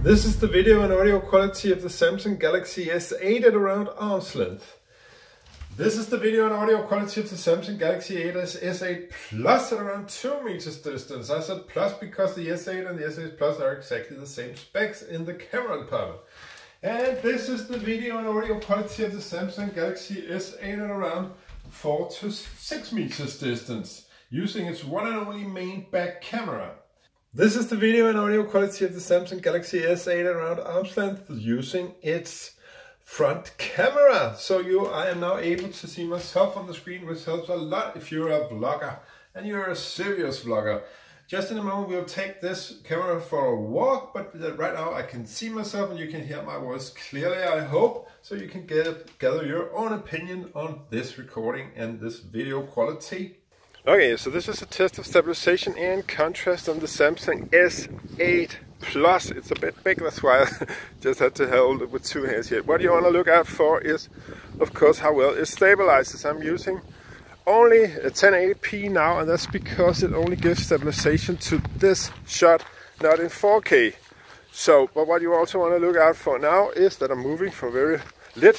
This is the video and audio quality of the Samsung Galaxy S8 at around arm's length. This is the video and audio quality of the Samsung Galaxy S8 Plus at around 2 meters distance. I said plus because the S8 and the S8 Plus are exactly the same specs in the camera department. And this is the video and audio quality of the Samsung Galaxy S8 at around 4 to 6 meters distance, using its one and only main back camera. This is the video and audio quality of the Samsung Galaxy S8 at around arm's length, using its front camera. So I am now able to see myself on the screen, which helps a lot if you're a vlogger and you're a serious vlogger. Just in a moment we'll take this camera for a walk, but right now I can see myself and you can hear my voice clearly, I hope, so you can gather your own opinion on this recording and this video quality. Okay, so this is a test of stabilization and contrast on the Samsung S8 Plus. It's a bit big, that's why I just had to hold it with 2 hands here. What you want to look out for is, of course, how well it stabilizes. I'm using only a 1080p now, and that's because it only gives stabilization to this shot, not in 4K. So, but what you also want to look out for now is that I'm moving from very lit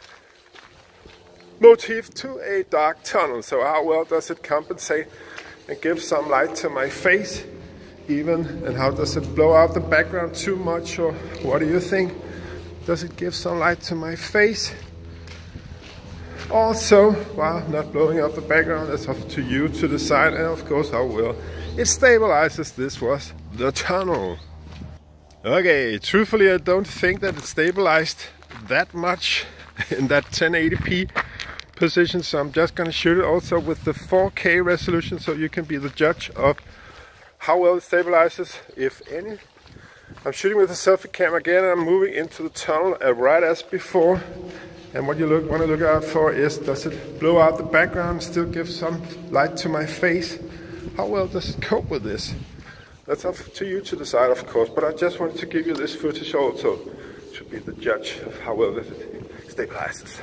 motif to a dark tunnel. So how well does it compensate and give some light to my face even, and how does it blow out the background too much, or what do you think? Does it give some light to my face? Also, while not blowing out the background, that's up to you to decide, and of course how well it stabilizes. This was the tunnel. Okay, truthfully I don't think that it stabilized that much in that 1080p position, so I'm just gonna shoot it also with the 4K resolution, so you can be the judge of how well it stabilizes, if any. I'm shooting with a selfie camera again, and I'm moving into the tunnel right as before. And what you want to look out for is, does it blow out the background, still give some light to my face? How well does it cope with this? That's up to you to decide, of course, but I just wanted to give you this footage also to be the judge of how well it stabilizes.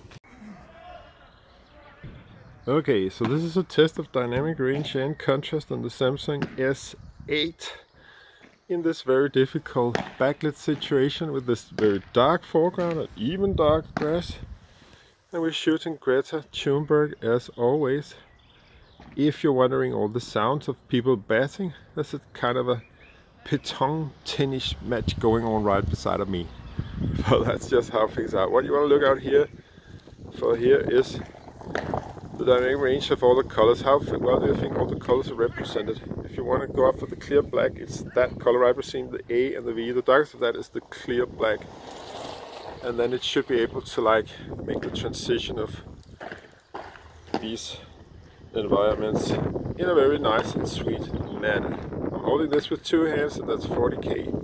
Okay, so this is a test of dynamic range and contrast on the Samsung S8 in this very difficult backlit situation with this very dark foreground and even dark grass. And we're shooting Greta Thunberg as always. If you're wondering all the sounds of people batting, there's a kind of a ping-pong tennis match going on right beside of me. So that's just how things are. What you want to look out here for here is the dynamic range of all the colors. How well do you think all the colors are represented? If you want to go up for the clear black, it's that color right between the A and the V. The darkest of that is the clear black, and then it should be able to like make the transition of these environments in a very nice and sweet manner. I'm holding this with 2 hands, and that's 40K.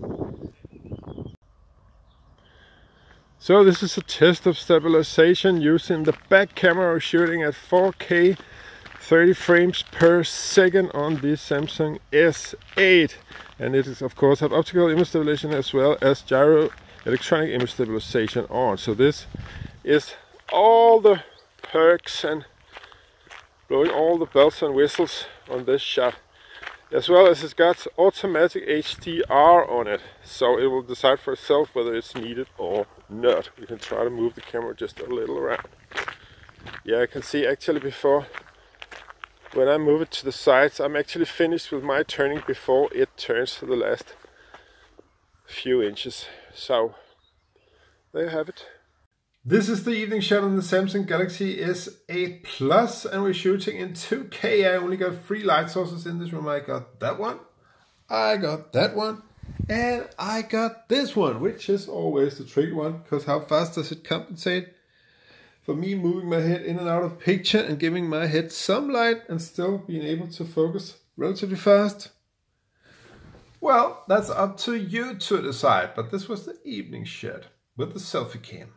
So this is a test of stabilization using the back camera, shooting at 4K 30 frames per second on the Samsung S8, and it is of course have optical image stabilization as well as gyro electronic image stabilization on. So this is all the perks and blowing all the bells and whistles on this shot, as well as it's got automatic HDR on it, so it will decide for itself whether it's needed or not. We can try to move the camera just a little around. Yeah, I can see actually before, when I move it to the sides, I'm actually finished with my turning before it turns to the last few inches. So there you have it. This is the evening shot on the Samsung Galaxy S8 Plus, and we're shooting in 2K. I only got 3 light sources in this room. I got that one, I got that one, and I got this one, which is always the tricky one, because how fast does it compensate for me moving my head in and out of picture and giving my head some light and still being able to focus relatively fast? Well, that's up to you to decide, but this was the evening shot with the selfie cam.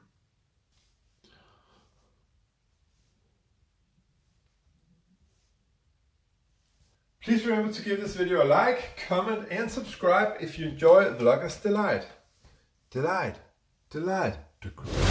Please remember to give this video a like, comment and subscribe if you enjoy Vlogger's Delight. Delight, delight.